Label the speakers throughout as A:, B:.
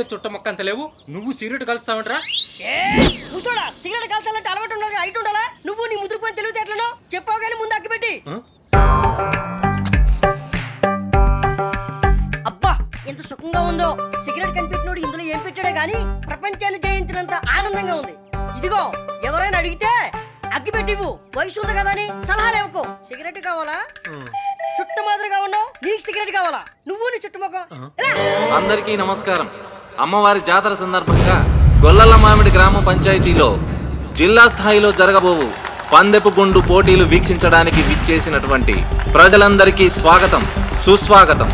A: చుట్ట మొక్క అంత లేవు, నువ్వు సిగరెట్ కలుస్తావంటరా?
B: ముసోడా, సిగరెట్ కాల్చాలంటే అలవాటు ఉండాలి, హైట్ ఉండాలా? నువ్వు నీ ముద్రపోయిన తెలివితేటలను చెప్పావు కానీ ముందు అగ్గిపెట్టి. అబ్బా ఎంత సుఖంగా ఉందో. సిగరెట్ కనిపెట్టినోడు ఇందులో ఏం పెట్టాడో గానీ ప్రపంచాన్ని జయించినంత ఆనందంగా ఉంది. ఇదిగో ఎవరైనా అడిగితే అగ్గిపెట్టివు, వయసు ఉంది కదా అని సలహాలు ఇవ్వకు. సిగరెట్ కావాలా? చుట్ట మాదిరిగా ఉన్నావు, నీకు సిగరెట్ కావాలా? నువ్వు నీ చుట్టుమొక్క.
C: అందరికీ నమస్కారం. అమ్మవారి జాతర సందర్భంగా గొల్లల మామిడి గ్రామ పంచాయతీలో జిల్లా స్థాయిలో జరగబోవు పందెపు గుండు పోటీలు వీక్షించడానికి విచ్చేసినటువంటి ప్రజలందరికీ స్వాగతం, సుస్వాగతం.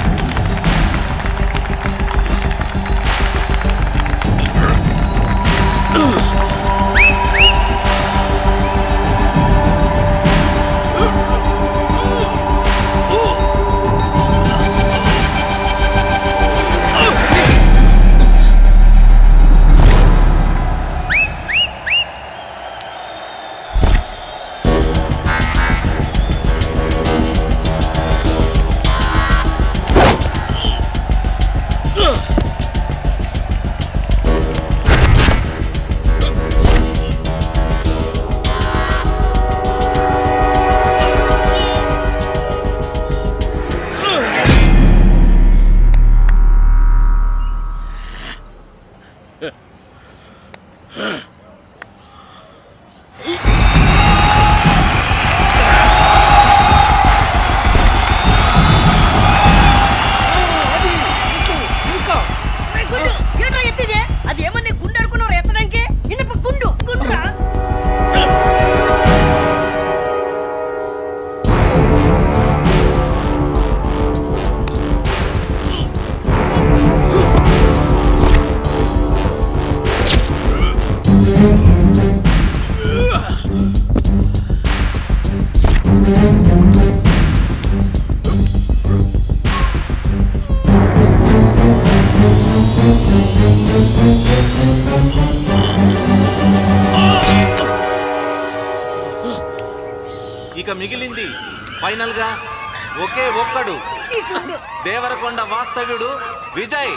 C: ఇక మిగిలింది ఫైనల్ గా ఒకే ఒక్కడు, దేవరకొండ వాస్తవ్యుడు విజయ్.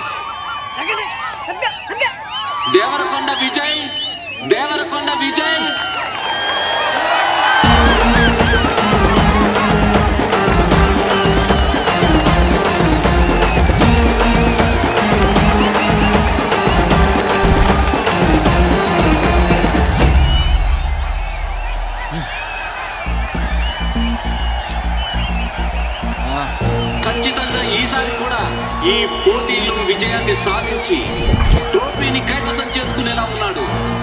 C: దేవరకొండ విజయ్, దేవరకొండ విజయ్. ఖచ్చితంగా ఈసారి కూడా ఈ పోటీలో విజయాన్ని సాధించి ట్రోఫీని కైవసం చేసుకునేలా ఉన్నాడు.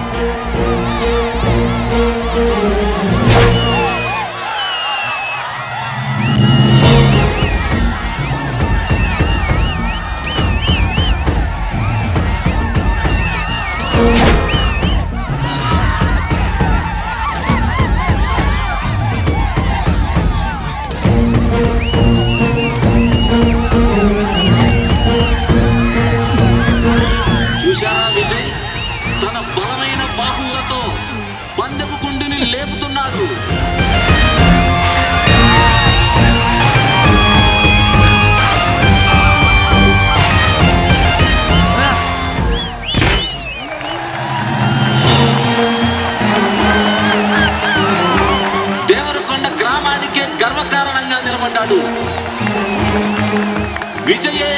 C: విజయ్ తన బలమైన బాహువులతో పందెపు గుండుని లేపుతున్నాడు. దేవరకొండ గ్రామానికే గర్వకారణంగా నిలబడ్డాడు. విజయే